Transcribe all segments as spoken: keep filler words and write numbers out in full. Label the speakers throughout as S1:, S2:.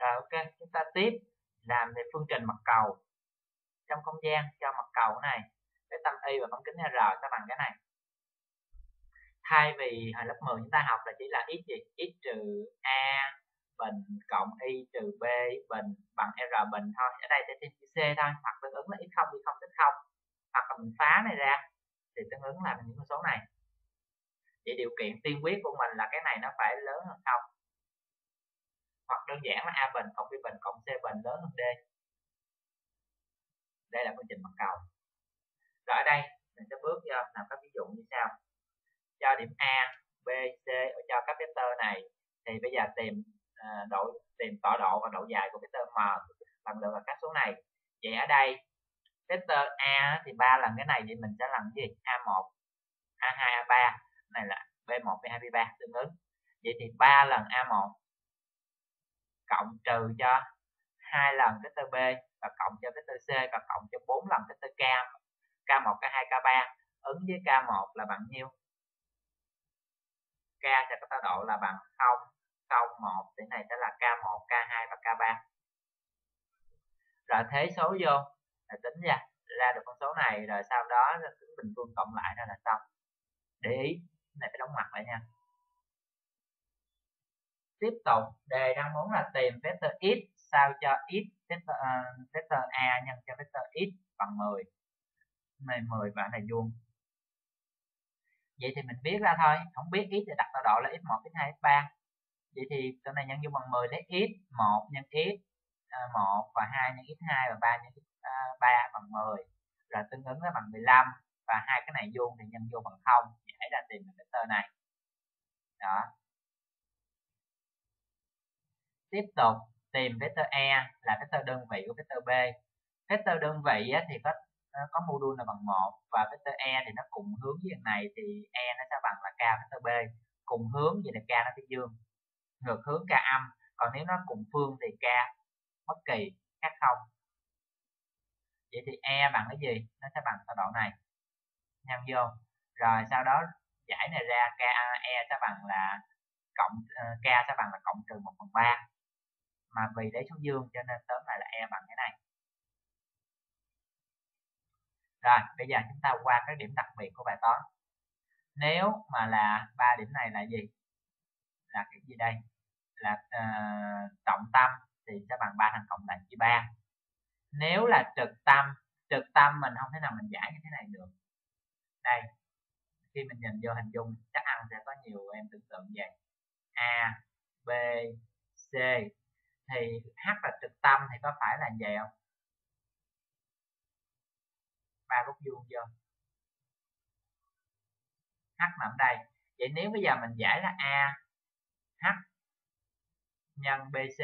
S1: Rồi ok, chúng ta tiếp làm về phương trình mặt cầu trong không gian cho mặt cầu này. Cái tâm y và bán kính R sẽ bằng cái này. Thay vì hồi lớp mười chúng ta học là chỉ là x gì? X trừ a bình cộng y trừ b bình bằng r bình thôi. Ở đây sẽ thêm chữ c thôi, hoặc tương ứng là x không y không tích không. Hoặc là mình phá này ra thì tương ứng là những con số này. Vậy điều kiện tiên quyết của mình là cái này nó phải lớn hơn không. Hoặc đơn giản là a bình cộng b bình cộng c bình lớn hơn d. Đây là phương trình mặt cầu. Rồi ở đây mình sẽ bước vô làm các ví dụ như sau. Cho điểm A, B, C cho các vector này thì bây giờ tìm uh, độ tìm tọa độ và độ dài của vector M lần lượt là các số này. Vậy ở đây vector A thì ba lần cái này, vậy mình sẽ làm cái gì? a một, a hai, a ba. Này là b một, b hai, b ba tương ứng. Vậy thì ba lần a một cộng trừ cho hai lần vector B và cộng cho vector C và cộng cho bốn lần vector K. K một, K hai, K ba ứng với K một là bằng nhiêu? K sẽ có tọa độ là bằng không, không, một, thì này sẽ là K một, K hai và K ba. Rồi thế số vô, rồi tính ra ra được con số này, rồi sau đó tính bình phương cộng lại ra là xong. Để ý, này phải đóng ngoặc lại nha. Tiếp tục, đề đang muốn là tìm vector x sao cho x vector, uh, vector A nhân cho vector x bằng mười. Này mười và này vuông. Vậy thì mình biết ra thôi, không biết x thì đặt tọa độ là x một, x hai, x ba. Vậy thì chỗ này nhân vuông bằng mười lấy x một nhân x một và hai nhân x hai và ba nhân x ba bằng mười. Rồi tương ứng nó bằng mười lăm và hai cái này vuông thì nhân vuông bằng không. Giải ra tìm được vector này. Đó. Tiếp tục tìm vector E là vector đơn vị của vector B. Vector đơn vị thì có có module là bằng một và vector E thì nó cùng hướng với thằng này thì E nó sẽ bằng là K vector B. Cùng hướng vậy là K nó phải dương, ngược hướng K âm, còn nếu nó cùng phương thì K bất kỳ khác không. Vậy thì E bằng cái gì? Nó sẽ bằng tọa độ này nhân vô, rồi sau đó giải này ra K E sẽ bằng là cộng K sẽ bằng là cộng trừ một phần ba, mà vì lấy số dương cho nên tóm lại là E bằng cái này. Rồi bây giờ chúng ta qua các điểm đặc biệt của bài toán. Nếu mà là ba điểm này là gì? Là cái gì đây? Là uh, trọng tâm thì sẽ bằng ba thằng cộng lại chia ba. Nếu là trực tâm, trực tâm mình không thể nào mình giải như thế này được. Đây, khi mình nhìn vô hình dung chắc ăn sẽ có nhiều em tưởng tượng vậy. A, B, C thì H là trực tâm thì có phải là vậy không? Ba góc vuông vô. H nằm đây. Vậy nếu bây giờ mình giải là A H nhân B C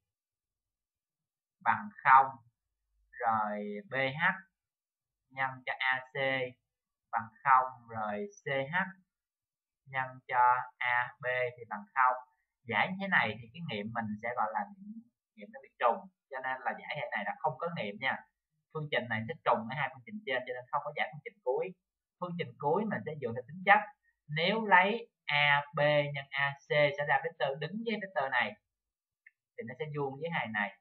S1: bằng không, rồi B H nhân cho A C bằng không, rồi C H nhân cho A B thì bằng không. Giải như thế này thì cái nghiệm mình sẽ gọi là nghiệm, nghiệm nó bị trùng, cho nên là giải hệ này là không có nghiệm nha. Phương trình này sẽ trùng với hai phương trình trên cho nên không có giải phương trình cuối. Phương trình cuối mình sẽ dựa theo tính chất. Nếu lấy A B nhân A C sẽ ra vector đứng với vector này thì nó sẽ vuông với hai này.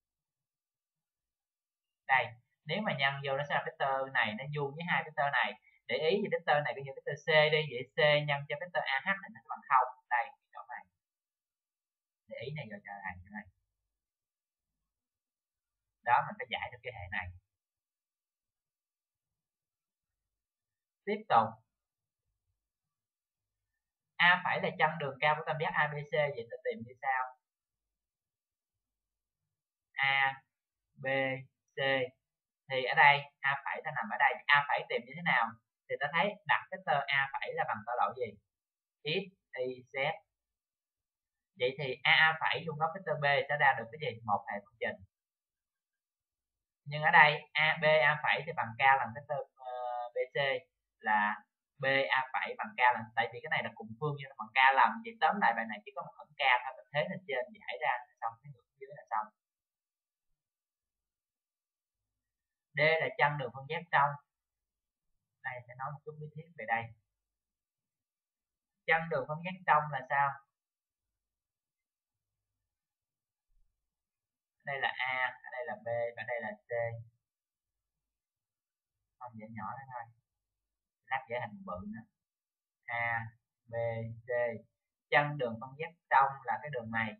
S1: Đây, nếu mà nhân vô nó sẽ là vector này nó vuông với hai vector này. Để ý về vector này bây giờ vector C đi, vậy C nhân cho vector A H thì nó sẽ bằng không. Đây, chỗ này. Để ý này rồi trở lại chỗ này. Đó, mình phải giải được cái hệ này. Tiếp tục. A phẩy là chân đường cao của tam giác a bê xê, vậy ta tìm như sau. A, B, C thì ở đây A phẩy ta nằm ở đây. A phẩy tìm như thế nào? Thì ta thấy đặt vector A phẩy là bằng tọa độ gì? X, Y, Z. Vậy thì a a phẩy vuông góc vector B sẽ ra được cái gì? Một hệ phương trình. Nhưng ở đây a b a phẩy thì bằng K lần vector uh, bê xê là B A phẩy bằng K lần, tại vì cái này là cùng phương nhưng nó bằng K lần. Thì tóm lại bài này chỉ có một ẩn K thôi, mình thế lên trên giải ra xong, cái ngược dưới là xong. D là chân đường phân giác trong. Đây sẽ nói một chút lý thuyết về đây. Chân đường phân giác trong là sao? đây là A, ở đây là B và đây là C. Không dễ nhỏ đó thôi, lát vẽ hình bự nữa. A, B, C, chân đường phân giác trong là cái đường này,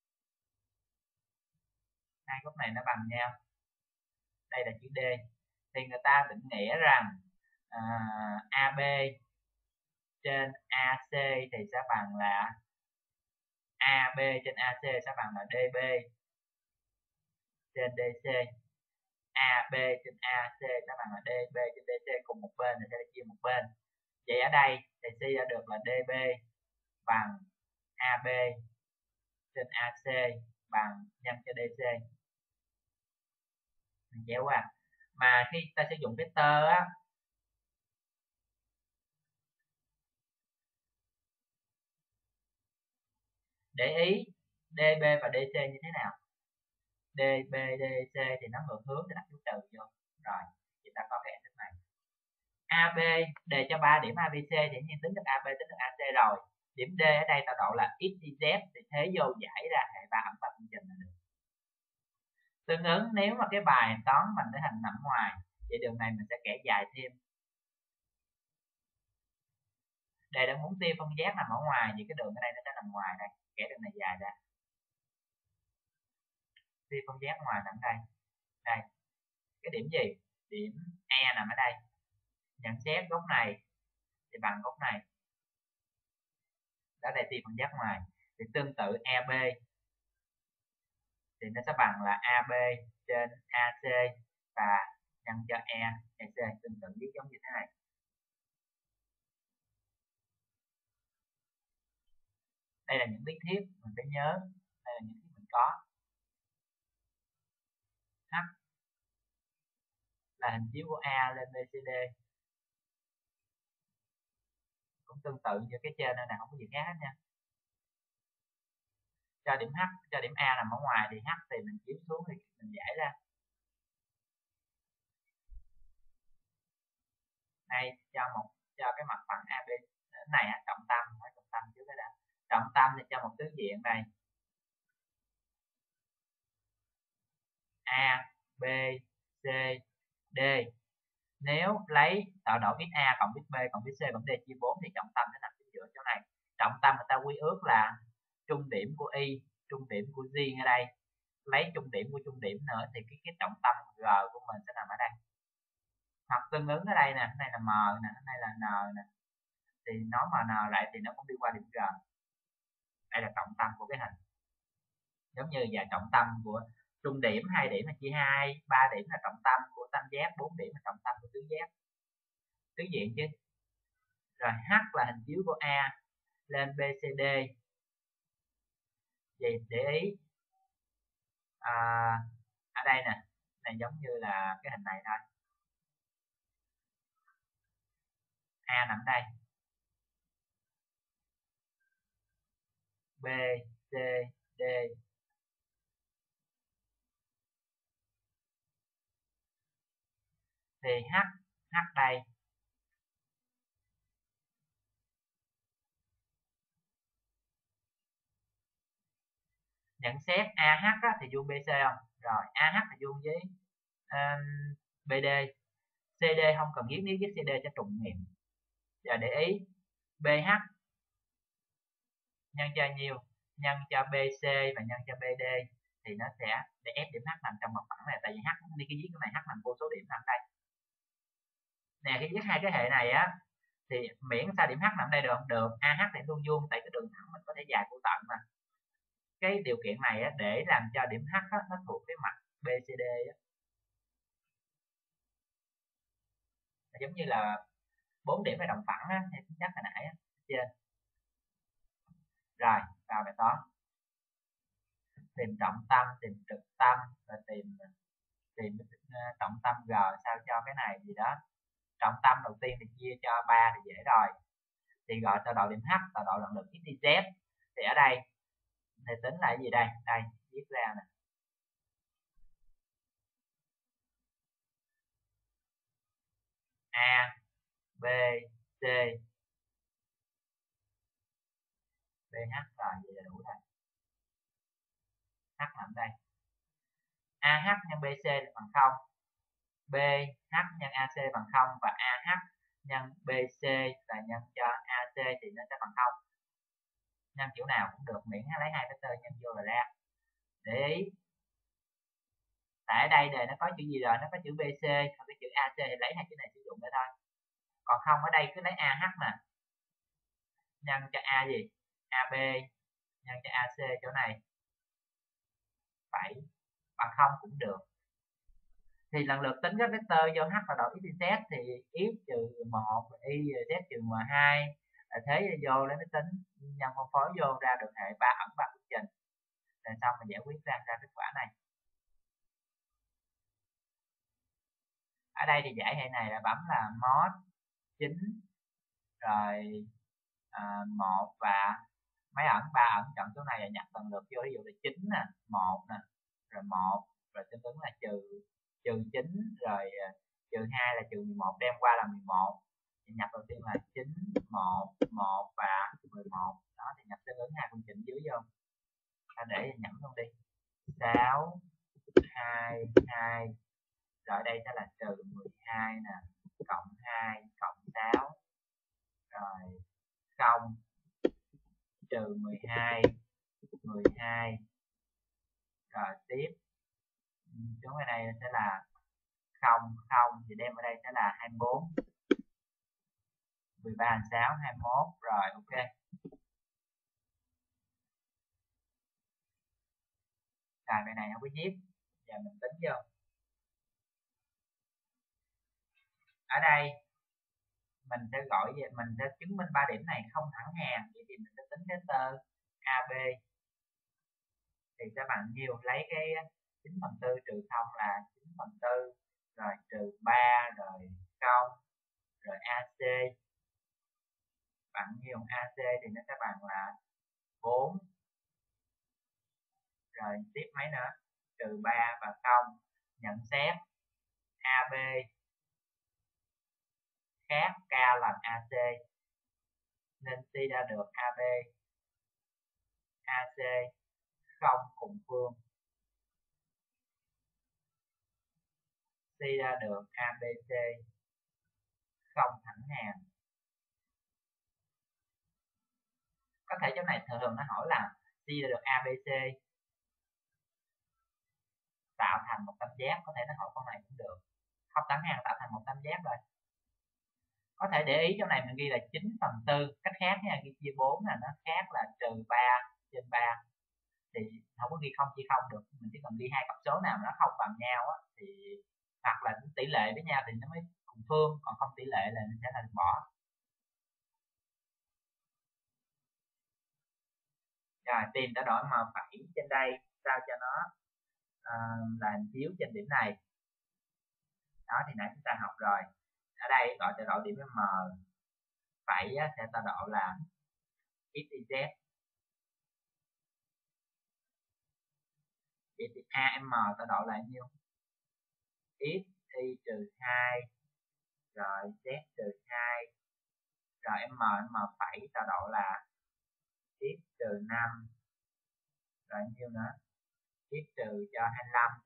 S1: hai góc này nó bằng nhau, đây là chữ D, thì người ta định nghĩa rằng à, a bê trên a xê thì sẽ bằng là a bê trên a xê sẽ bằng là đê bê trên đê xê, a bê trên a xê sẽ bằng là đê bê trên đê xê, cùng một bên thì sẽ chia một bên. Vậy ở đây thì suy ra được là đê bê bằng a bê trên a xê bằng nhân cho đê xê. Mình chéo qua. Mà khi ta sử dụng vector á, để ý đê bê và đê xê như thế nào. đê bê, đê xê thì nó ngược hướng thì đặt dấu trừ vô. Rồi, chúng ta có cái hình thức này. a bê đề cho ba điểm a bê xê thì nhiên tính được a bê tính được a xê rồi. Điểm D ở đây tạo độ là x y z thì thế vô giải ra hệ ba ẩm ba phương trình là được. Tương ứng nếu mà cái bài toán mình để hình nằm ngoài, vậy đường này mình sẽ kẻ dài thêm. Đề đang muốn tiêu phân giác nằm ở ngoài, thì cái đường ở đây nó sẽ nằm ngoài đây, kẻ đường này dài ra. Tiêu phân giác ngoài nằm đây. Đây. Cái điểm gì? Điểm E nằm ở đây. Nhận xét góc này thì bằng góc này. Đó đây tiêu phân giác ngoài. Thì tương tự e bê thì nó sẽ bằng là a bê trên a xê và nhân cho E, e xê, tương tự viết giống như thế này. Đây là những lý thuyết mình phải nhớ, đây là những thứ mình có. H là hình chiếu của A lên bê xê đê, cũng tương tự như cái trên đây nè, không có gì khác hết nha. Cho điểm H, cho điểm A nằm ở ngoài thì H thì mình chiếu xuống thì mình giải ra. Đây cho một cho cái mặt phẳng a bê này á, trọng tâm, nói trọng tâm trước cái đã. Trọng tâm thì cho một tứ diện này. A, B, C, D. Nếu lấy tọa độ x A cộng x B cộng x C cộng D chia bốn thì trọng tâm sẽ nằm chính giữa chỗ này. Trọng tâm người ta quy ước là trung điểm của Y, trung điểm của G ở đây. Lấy trung điểm của trung điểm nữa thì cái, cái trọng tâm G của mình sẽ nằm ở đây. Hoặc tương ứng ở đây nè, cái này là M nè, cái này là N nè. Thì nó mà N lại thì nó cũng đi qua điểm G. Đây là trọng tâm của cái hình. Giống như là trọng tâm của trung điểm, hai điểm là chia hai, ba điểm là trọng tâm của tam giác, bốn điểm là trọng tâm của tứ giác. Tứ diện chứ. Rồi H là hình chiếu của A lên bê xê đê. Vậy để ý à, ở đây nè, này giống như là cái hình này thôi. A nằm đây. B, C, D. Thì H, H đây. Nhận xét a hát á, thì vuông bê xê không? Rồi a hát thì vuông với um, bê đê. xê đê không cần viết, nếu viết xê đê sẽ trùng nghiệm. Giờ để ý bê hát nhân cho nhiêu? Nhân cho bê xê và nhân cho bê đê thì nó sẽ để ép điểm H nằm trong mặt phẳng này, tại vì H đi cái viết cái này H nằm vô số điểm nằm đây. Nè khi viết hai cái hệ này á thì miễn sao điểm H nằm đây được không? Được. a hát thì luôn vuông, tại cái đường thẳng mình có thể dài vô tận mà. Cái điều kiện này á, để làm cho điểm H á, nó thuộc cái mặt bê xê đê á. Giống như là bốn điểm ở đồng phẳng á, thì chắc hồi nãy á, trên. Rồi vào bài toán, tìm trọng tâm, tìm trực tâm và tìm tìm trọng tâm G sao cho cái này gì đó. Trọng tâm đầu tiên thì chia cho ba thì dễ rồi, thì gọi tọa độ điểm H, tọa độ động lực x y z. Thì ở đây thì tính là cái gì đây? Đây viết ra nè, A, B, C, bê hát, rồi vậy là đủ rồi. H nằm đây. a hát nhân bê xê là bằng không, bê hát nhân a xê bằng không, và a hát nhân bê xê là nhân cho a xê thì nó sẽ bằng không. Nhân kiểu nào cũng được, miễn lấy hai vectơ nhân vô là ra. Để ý, tại ở đây đề nó có chữ gì rồi, nó có chữ bê xê hoặc cái chữ a xê thì lấy hai chữ này sử dụng để thôi. Còn không ở đây cứ lấy a hát nè, nhân cho a gì, a bê nhân cho a xê chỗ này bảy bằng không cũng được. Thì lần lượt tính các vectơ do h và độ x y z thì x trừ một, y z trừ m hai, là thế vô lấy máy tính nhân phân phối vô ra được hệ ba ẩn ba phương trình, rồi xong mình giải quyết ra ra kết quả này. Ở đây thì giải hệ này là bấm là mod chín rồi à, một và mấy ẩn, ba ẩn chọn số này là nhập lần lượt vô, ví dụ là chín nè, một nè, rồi một, rồi tương ứng là trừ trừ chín, rồi trừ hai là trừ mười một, đem qua là mười một. Thì nhập đầu tiên là chín, một, một và mười một. Đó thì nhập tương ứng hai phương trình dưới vô. Ta để nhẩm luôn đi. sáu, hai, hai. Rồi đây sẽ là trừ mười hai nè, cộng hai, cộng sáu. Rồi không, trừ mười hai, mười hai. Rồi tiếp xuống ở đây sẽ là không, không thì đem ở đây sẽ là hai mươi bốn, mười ba, sáu, hai mươi mốt. Rồi ok. Rồi bài này không có viết, giờ mình tính vô. Ở đây mình sẽ gọi về, mình sẽ chứng minh ba điểm này không thẳng hàng, vậy thì mình sẽ tính vectơ a bê thì sẽ bằng nhiêu, lấy cái chín phần tư trừ không là chín phần tư, rồi trừ ba, rồi không, rồi a xê bằng nhiêu, a xê thì nó sẽ bằng là bốn, rồi tiếp mấy nữa, trừ ba và không. Nhận xét a bê khác k lần a xê nên suy ra được a bê a xê không cùng phương, suy ra được a bê xê không thẳng hàng. Có thể chỗ này thường thường nó hỏi là suy ra được a bê xê tạo thành một tam giác, có thể nó hỏi con này cũng được. Không thẳng hàng tạo thành một tam giác rồi. Có thể để ý chỗ này mình ghi là chín phần tư, cách khác nha, ghi chia bốn là nó khác là trừ ba trên ba. Thì không có ghi không chia không được, mình chỉ cần ghi hai cấp số nào nó không bằng nhau á, thì hoặc là tỷ lệ với nhau thì nó mới cùng phương, còn không tỷ lệ là nó sẽ là bỏ. Rồi tìm tọa độ M phẩy trên đây sao cho nó uh, là chiếu trên điểm này. Đó thì nãy chúng ta học rồi. Ở đây gọi tọa độ điểm M phẩy sẽ tọa độ là x y z. Vậy thì a m tọa độ là nhiêu? X y trừ hai, rồi z trừ hai, rồi m m phẩy tọa độ là x trừ năm, rồi nhiêu nữa, x trừ cho hai mươi lăm chứ,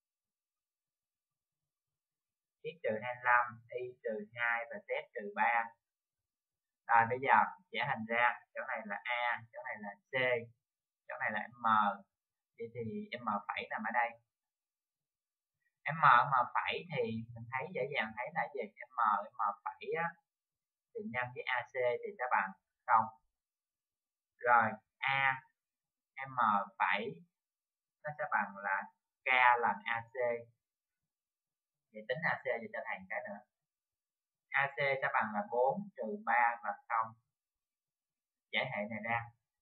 S1: x trừ hai mươi lăm, y trừ hai và z trừ ba. Rồi bây giờ vẽ hình ra, chỗ này là a, chỗ này là c, chỗ này là m. Vậy thì m phẩy nằm ở đây. M m phẩy thì mình thấy dễ dàng thấy là gì, m m phẩy á, thì nhân với ac thì sẽ bằng không. Rồi a m phẩy nó sẽ bằng là k lần ac. Vậy tính ac thì trở thành cái nữa, ac sẽ bằng là bốn trừ ba và không. Giải hệ này ra.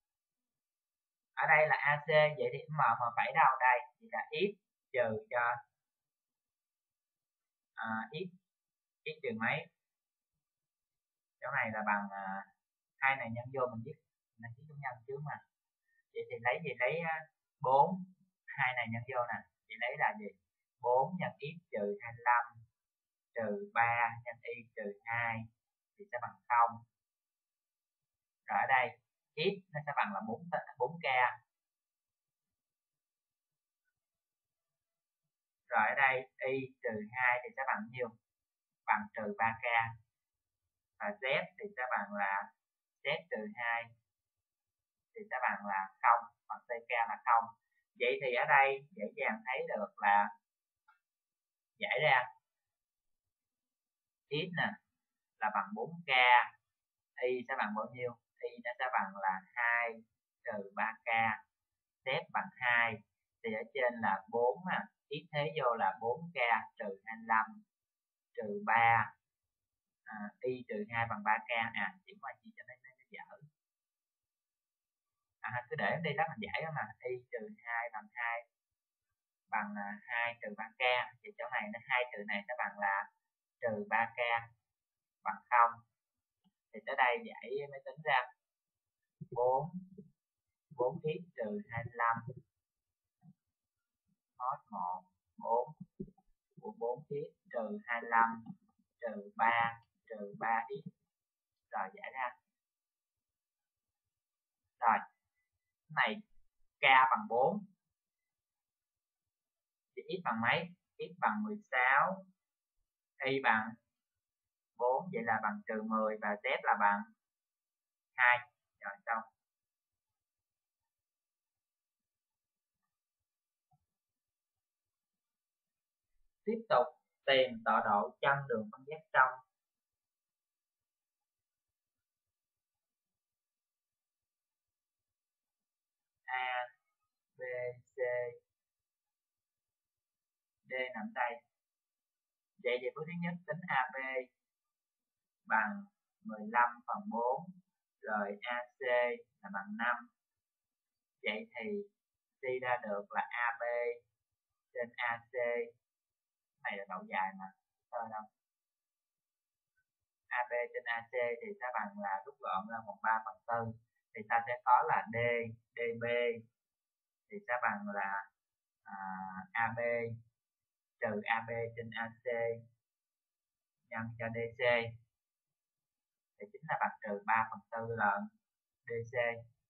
S1: Ở đây là ac, vậy thì m m phẩy đâu đây, thì là x trừ cho à, x x trừ mấy, chỗ này là bằng à, hai này nhân vô mình viết mình viết chúng nhân trước mà. Vậy thì lấy gì, lấy bốn, hai này nhân vô nè, thì lấy là gì, bốn nhân x trừ hai mươi lăm trừ ba nhân y trừ hai thì sẽ bằng không. Rồi ở đây x nó sẽ bằng là bốn k. Rồi ở đây y trừ hai thì sẽ bằng nhiêu? Bằng trừ ba k. Và z thì sẽ bằng là z trừ hai thì sẽ bằng là không, bằng ck là không. Vậy thì ở đây dễ dàng thấy được là giải ra x nè là bằng bốn k, y sẽ bằng bao nhiêu? Y nó sẽ bằng là hai trừ ba k, z bằng hai thì ở trên là bốn nè, x thế vô là bốn k trừ hai mươi lăm trừ ba, à, y trừ hai bằng ba k. À chuyển qua chi cho nó nó dở. À, cứ để đi đó mình giải đó mà, y trừ hai bằng hai bằng hai trừ ba k, thì chỗ này nó hai trừ này sẽ bằng là trừ ba k bằng không. Thì tới đây giải mới tính ra bốn bốn x trừ hai mươi lăm cos một bốn của bốn x trừ hai mươi lăm trừ ba trừ ba x. Rồi giải ra. Rồi cái này k bằng bốn thì x bằng mấy? X bằng mười sáu, y bằng bốn, vậy là bằng trừ mười và z là bằng hai. Rồi xong. Tiếp tục tìm tọa độ chân đường phân giác trong. A, B, C, D nằm đây. Vậy thì bước thứ nhất tính a bê bằng mười lăm phần bốn, rồi a xê là bằng năm. Vậy thì suy ra được là a bê trên a xê, này là độ dài mà, thôi đâu. a bê trên a xê thì sẽ bằng là rút gọn ra một ba phần tư, thì ta sẽ có là D, đê bê thì sẽ bằng là à, a bê trừ a bê trên a xê nhân cho đê xê thì chính là bằng trừ ba phần tư lần đê xê.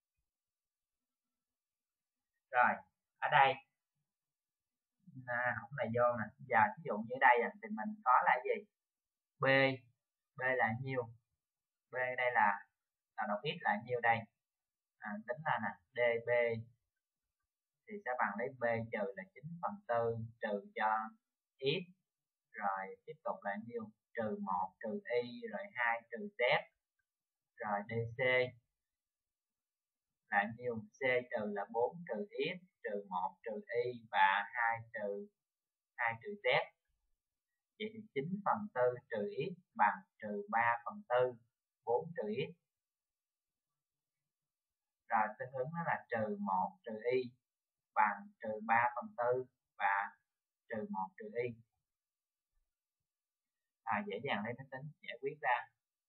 S1: Rồi ở đây à, không này vô nè, giờ ví dụ như đây thì mình có là gì? B, B là nhiêu? B đây là tọa độ x là nhiêu đây? À, tính ra nè, đê bê thì sẽ bằng lấy B trừ là chín phần tư trừ cho x, rồi tiếp tục là nhiêu? Trừ một trừ y rồi hai trừ z, rồi đê xê là nhiêu? C trừ là bốn trừ x trừ một trừ y và hai trừ hai trừ z. Vậy thì chín phần tư trừ x bằng trừ ba phần tư bốn trừ x. Rồi tương ứng nó là trừ một trừ y bằng trừ ba phần tư và trừ một trừ y. À, dễ dàng lấy máy tính giải quyết ra.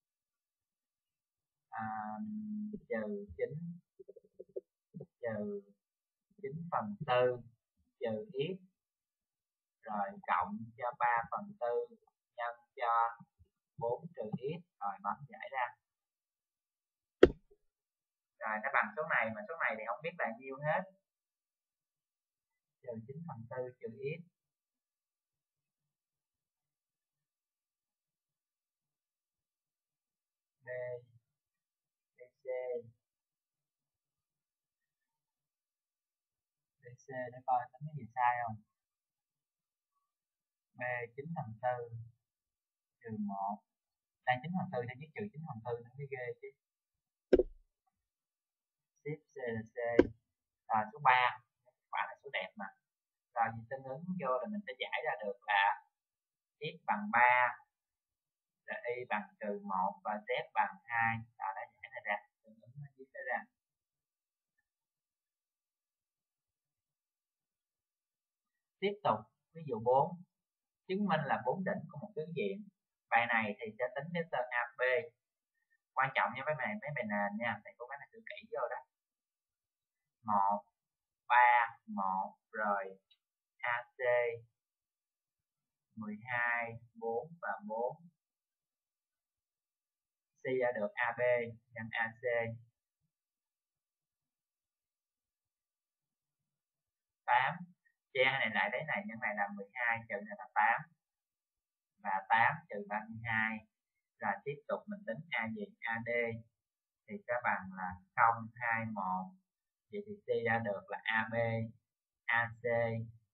S1: À, trừ chín trừ chín phần tư trừ x rồi cộng cho ba phần tư nhân cho bốn trừ x, rồi bấm giải ra. Rồi nó bằng số này, mà số này thì không biết là nhiêu hết. Trừ chín phần tư trừ x b bc bc để coi tính cái gì sai không. B chín phần tư trừ một, đang chín phần tư thì viết trừ chín phần tư nó mới ghê chứ. Tiếp C là C. Rồi số ba, quả là số đẹp mà. Rồi thì tương ứng vô là mình sẽ giải ra được là x bằng ba, rồi y bằng trừ một và z bằng hai. Rồi đã giải này ra, tương ứng nó viết ra. Tiếp tục ví dụ bốn, chứng minh là bốn đỉnh của một tuyến diện. Bài này thì sẽ tính vectơ a bê. Quan trọng nha mấy bài mấy bài nền nha, thầy cố gắng là tự kỹ vô đó. một, ba, một rồi a xê mười hai, bốn và bốn. Suy ra được a bê nhân a xê. tám. Chia hai này lại, lấy này nhân này là mười hai, trừ này là tám. Và tám trừ ba mươi hai. Rồi tiếp tục mình tính A gì? a đê thì sẽ bằng là không, hai, một. Vậy thì suy ra được là a bê, a xê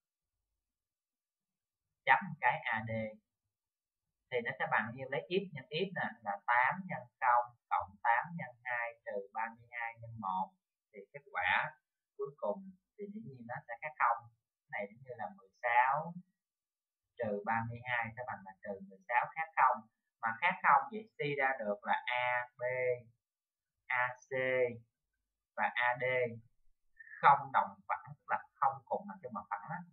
S1: chấm cái a đê thì nó sẽ bằng như lấy x nhân x nè, là tám nhân không cộng tám nhân hai trừ ba mươi hai nhân một. Thì kết quả cuối cùng thì dĩ nhiên nó sẽ khác không. Này giống như là mười sáu trừ ba mươi hai sẽ bằng là trừ mười sáu, khác không. Mà khác không vậy suy ra được là a bê, a xê và a đê không đồng phẳng, tức là không cùng mặt trên mặt phẳng đó.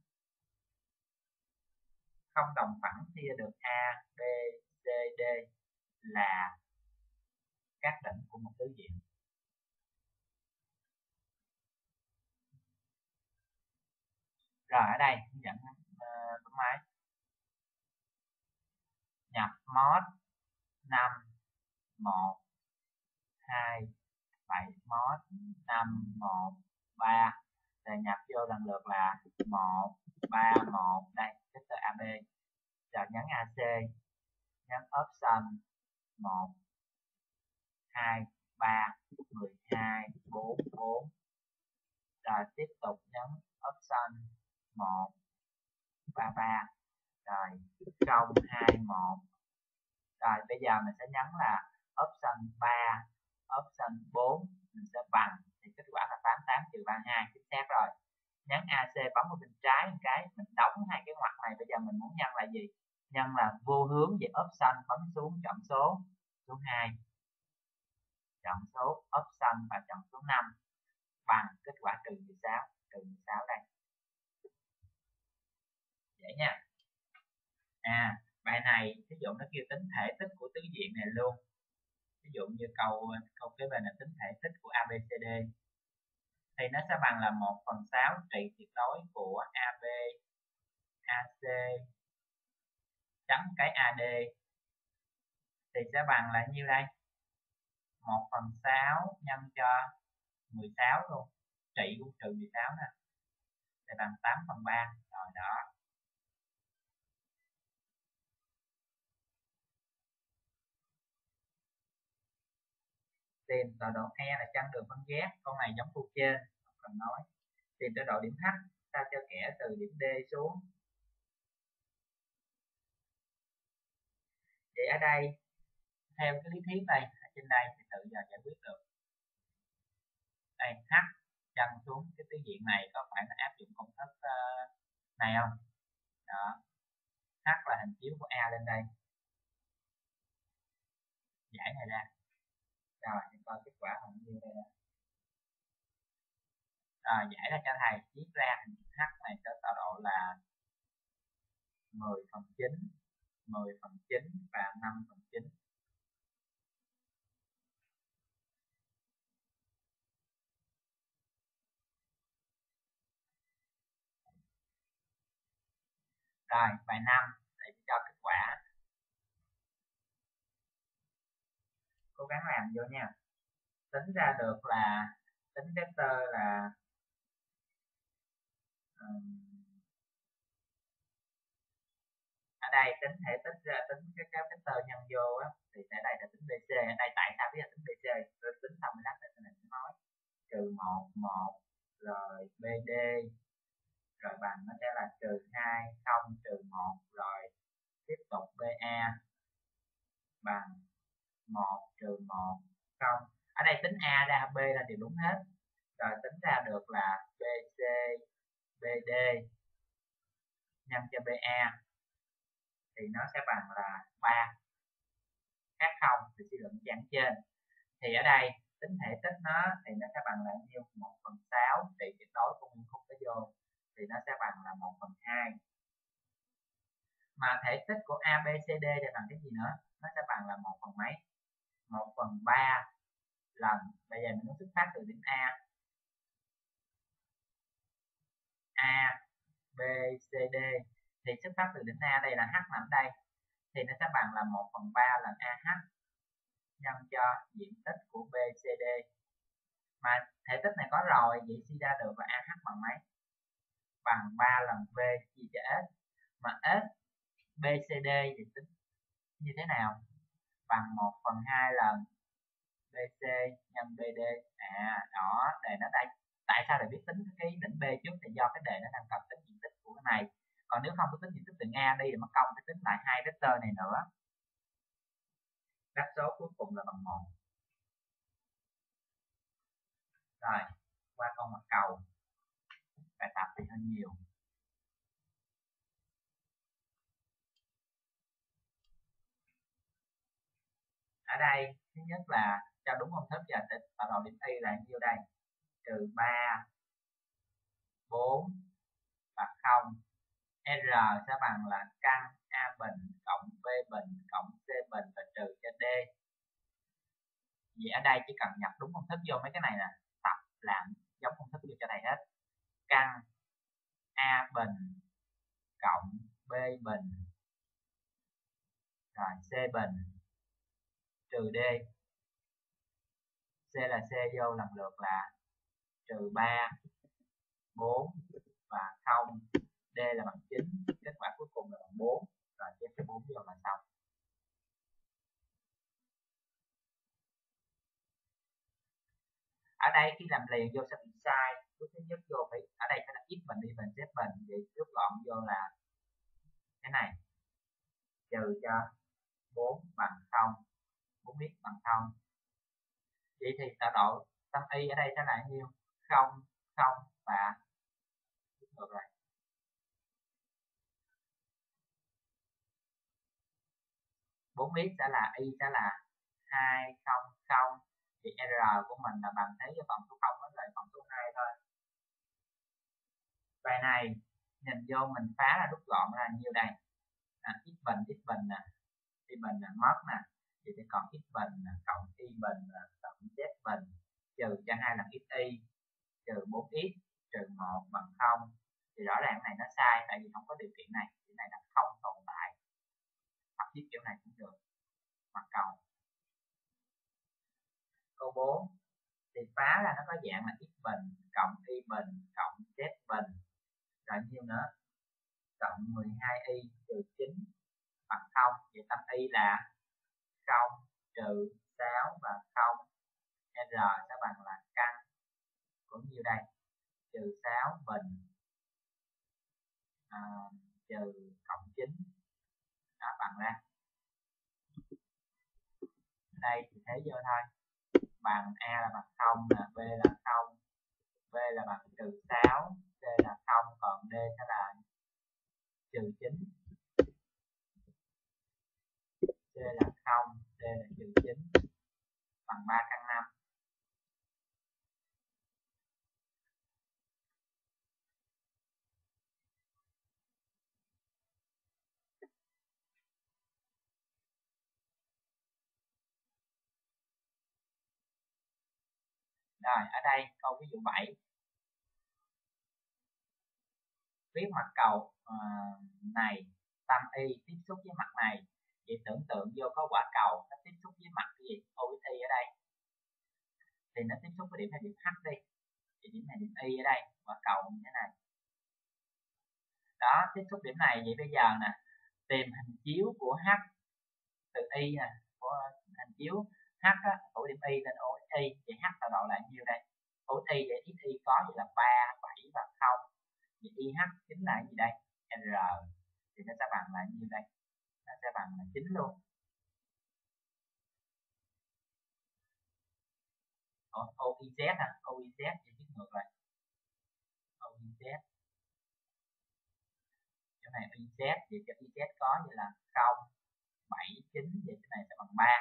S1: Không đồng phẳng chia được A, B, C, D là các đỉnh của một tứ diện. Rồi ở đây hướng dẫn uh, tấm máy nhập mod năm, một, hai, bảy, mod năm, một, ba để nhập vô lần lượt là một, ba, một, đây tích tới a bê. Rồi nhấn a xê, nhấn option một, hai, ba, mười hai, bốn, bốn. Rồi tiếp tục nhấn option một, ba, ba. Rồi không, hai, một. Rồi bây giờ mình sẽ nhấn là option ba, option bốn, mình sẽ bằng thì kết quả là tám mươi tám trừ ba mươi hai, chính xác rồi. Nhấn a xê bấm vào bên trái một cái, mình đóng hai cái ngoặc này. Bây giờ mình muốn nhân là gì? Nhân là vô hướng về option, bấm xuống chọn số số hai, chọn số option và chọn số năm, bằng kết quả trừ mười sáu, trừ mười sáu đây. Vậy nha. À, bài này ví dụ nó kêu tính thể tích của tứ diện này luôn. Ví dụ như câu câu kế bên là tính thể tích của a bê xê đê thì nó sẽ bằng là một phần sáu trị tuyệt đối của a bê, a xê chấm cái a đê thì sẽ bằng là nhiêu đây? một phần sáu nhân cho mười sáu luôn. Trị cũng trừ mười sáu nè. Thì bằng tám phần ba. Rồi đó. Tìm tọa độ E là chân đường phân ghét. Câu này giống câu trên, không cần nói. Tìm tọa độ điểm H sao cho kẻ từ điểm D xuống. Thì ở đây theo cái lý thuyết này ở trên đây thì tự giờ giải quyết được. Đây H chân xuống cái tứ diện này có phải là áp dụng công thức uh, này không? Đó. H là hình chiếu của A lên đây. Giải này ra. Rồi thì coi kết quả bằng nhiêu đây nè. Rồi giải ra cho thầy, viết ra hình H này có tọa độ là mười phần chín, mười phần chín và năm phần chín. Rồi bài năm để cho kết quả. Cố gắng làm vô nha. Tính ra được là tính vector là um, ở đây tính thể tích ra tính cái cái vector nhân vô á thì ở đây là tính bê xê. Ở đây tại sao biết là tính bê xê? Rồi tính xong mình lát để mình nói trừ một, một rồi bê đê rồi bằng nó sẽ là trừ hai, không, trừ một rồi tiếp tục bê a bằng một trừ một, không. Ở đây tính A ra B là đều đúng hết. Rồi tính ra được là bê xê, bê đê nhân cho bê a thì nó sẽ bằng là ba. Khác không thì suy luận dạng trên. Thì ở đây tính thể tích nó thì nó sẽ bằng là nhiêu? một phần sáu trị tuyệt đối của nguyên khúc nó vô thì nó sẽ bằng là một phần hai. Mà thể tích của a bê xê đê thì bằng cái gì nữa? Nó sẽ bằng là một phần mấy? một phần ba lần. Bây giờ mình muốn xuất phát từ điểm A. A, B, C, D thì xuất phát từ điểm A đây là H nằm đây thì nó sẽ bằng là một phần ba lần a hát nhân cho diện tích của bê xê đê. Mà thể tích này có rồi, vậy suy ra được là a hát bằng mấy? bằng ba lần V chia cho S, mà S B C D thì tính như thế nào? Bằng một phần hai lần B C nhân B D. À đó, đề nó đây. Tại sao lại biết tính cái đỉnh B trước? Thì do cái đề nó đang cần tính diện tích của cái này. Còn nếu không có tính diện tích đường A đi thì mất công phải tính lại hai vector này nữa. Đáp số cuối cùng là bằng một. Rồi, qua con mặt cầu. Bài tập thì hơi nhiều. Ở đây thứ nhất là cho đúng công thức và tạo độ điểm y là nhiêu đây? Trừ ba, bốn và không. R sẽ bằng là căn A bình cộng B bình cộng C bình và trừ cho D. Vậy ở đây chỉ cần nhập đúng công thức vô mấy cái này nè, tập làm giống công thức vô cho thầy hết. Căn A bình cộng B bình rồi C bình trừ D. C là C vô lần lượt là trừ ba, bốn và không. D là bằng chín, kết quả cuối cùng là bằng bốn. Rồi chép cái bốn vô là xong. Ở đây khi làm liền vô sẽ bị sai. Bước thứ nhất vô phải ở đây sẽ là x bình y bình z bình, vậy rút gọn vô là cái này trừ cho bốn bằng không, bốn x bằng không. Vậy thì tọa độ tâm y ở đây sẽ là nhiêu? Không, không và ngược lại. bốn x sẽ là y sẽ là hai không không. Thì R của mình là bằng thế với phần số không với lại phần số hai thôi. Bài này nhìn vô mình phá là rút gọn là nhiêu đây? À, x bình x bình nè, y bình là mất nè, thì sẽ còn x bình nè, cộng y bình nè, cộng z bình trừ cho hai lần x y trừ bốn x trừ một bằng không. Thì rõ ràng này nó sai tại vì không có điều kiện này, cái này là không tồn tại. Hoặc viết kiểu này cũng được. Mặt cầu. Câu bốn thì phá là nó có dạng là x bình cộng y bình cộng z bình rồi nhiêu nữa? Cộng mười hai y trừ chín bằng không. Vậy tâm y là không trừ sáu và không. R sẽ bằng là căn của nhiêu đây? Trừ sáu bình à, trừ cộng chín. Đó bằng ra. Đây thì thế vô thôi. Bằng A là bằng không, là B là không, B là bằng trừ sáu, C là không, còn D sẽ là trừ chín. C là không, D là trừ chín bằng ba căn năm. Rồi ở đây câu ví dụ bảy. Viết mặt cầu uh, này tâm y tiếp xúc với mặt này. Vậy tưởng tượng vô có quả cầu nó tiếp xúc với mặt cái gì? O với Y ở đây. Thì nó tiếp xúc với điểm hay điểm H đi. Thì điểm này điểm Y ở đây, quả cầu như thế này. Đó, tiếp xúc điểm này. Vậy bây giờ nè, tìm hình chiếu của H từ Y nè, của hình chiếu H á, của điểm Y lên O Y. Vậy H tọa độ là nhiêu đây? O Y vậy x Y có vậy là ba, bảy và không. Vậy I H chính là gì đây? R thì nó sẽ bằng là nhiêu đây? Nó sẽ bằng là chín luôn. O I Z à, O I Z thì viết ngược lại. O I Z. Chỗ này I Z thì cho I Z có vậy là không, bảy, chín, vậy cái này sẽ bằng ba.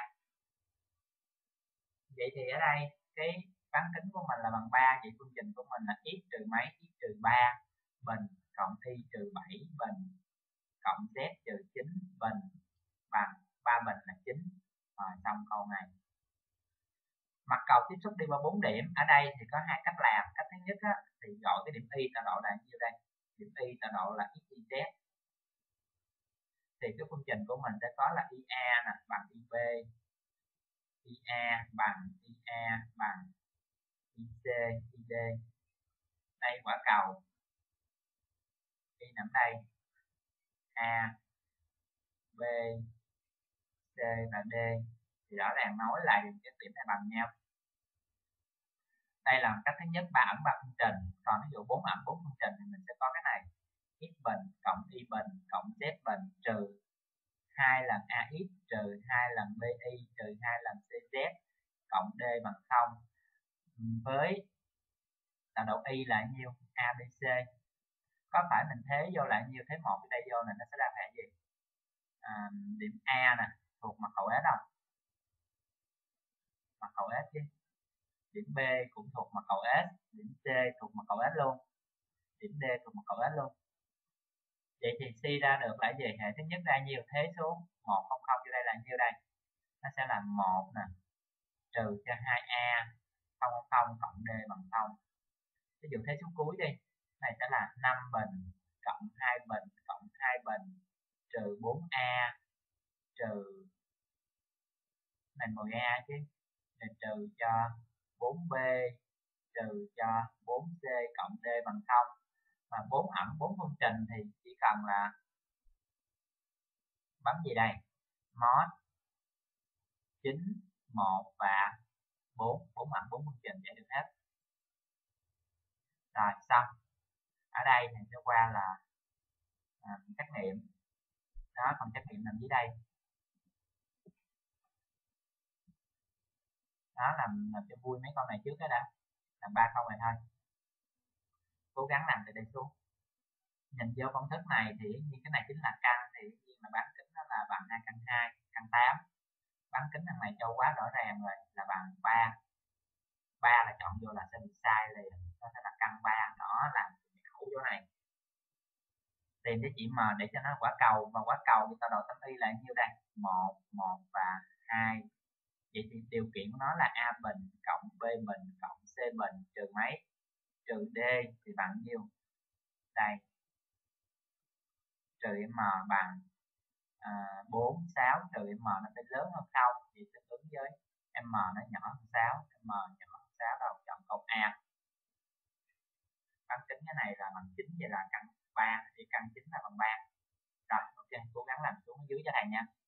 S1: Vậy thì ở đây cái bán kính của mình là bằng ba, vậy phương trình của mình là x trừ mấy? X trừ ba bình cộng y trừ bảy bình cộng z trừ chín bình bằng ba bình là chín. Rồi xong câu này. Mặt cầu tiếp xúc đi qua bốn điểm. Ở đây thì có hai cách làm. Cách thứ nhất á, thì gọi cái điểm y tọa độ là nhiêu đây? Điểm y tọa độ là x y z. Thì cái phương trình của mình sẽ có là i a nè bằng i b, i a bằng i a bằng i c, i d. Đây quả cầu. nằm đây, A, B, C và D thì rõ ràng nối lại được các điểm này bằng nhau. Đây là cách thứ nhất, ba ẩn ba phương trình. Còn ví dụ bốn ẩn bốn phương trình thì mình sẽ có cái này, x bình cộng y bình cộng z bình trừ hai lần ax trừ hai lần bi trừ hai lần cz cộng d bằng không, với tạo độ y là nhiêu, abc. Có phải mình thế vô lại nhiêu, thế một cái đây vô này nó sẽ ra hệ gì, à, điểm A nè thuộc mặt hậu S không, mặt hậu S chứ, điểm B cũng thuộc mặt hậu S, điểm C thuộc mặt hậu S luôn, điểm D thuộc mặt hậu S luôn. Vậy thì suy ra được là gì, hệ thứ nhất ra nhiêu, thế số một không không vô đây là nhiêu đây, nó sẽ là một nè trừ cho hai a không không không cộng D bằng không. Ví dụ thế số cuối đi, này sẽ là năm bình cộng hai bình cộng hai bình trừ bốn a trừ này mười a chứ, rồi trừ cho bốn b trừ cho bốn c cộng D bằng không. Mà bốn ẩn bốn phương trình thì chỉ cần là bấm gì đây, mod chín, một và bốn, bốn ẩn bốn phương trình giải được hết. Rồi xong. Ở đây thì sẽ qua là à, trắc nghiệm. Đó, phần trắc nghiệm nằm dưới đây. Đó, làm làm cho vui mấy con này trước cái đã. Làm ba câu này thôi. Cố gắng làm từ đây xuống. Nhìn vô công thức này thì như cái này chính là căn, thì nhiên là bán kính nó là bằng hai căn hai, căn tám. Bán kính thằng này cho quá rõ ràng rồi là bằng ba. ba là chọn vô là sẽ bị sai liền, nó sẽ là căn ba, nó làm khẩu chỗ này. Tìm cái chỉ M để cho nó quả cầu, và quả cầu thì tọa độ tâm y là nhiêu đây, một, một và hai. Vậy thì điều kiện của nó là A bình cộng B bình cộng C bình trừ mấy, trừ D thì bằng nhiêu, đây trừ M bằng à, bốn, sáu trừ M nó phải lớn hơn không, thì tương ứng với M nó nhỏ hơn sáu, M nhỏ hơn sáu đâu, chọn câu A. Bán kính cái này là bằng chín, vậy là căn ba, thì căn chín là bằng ba. Rồi, ok, cố gắng làm xuống dưới cho thầy nha.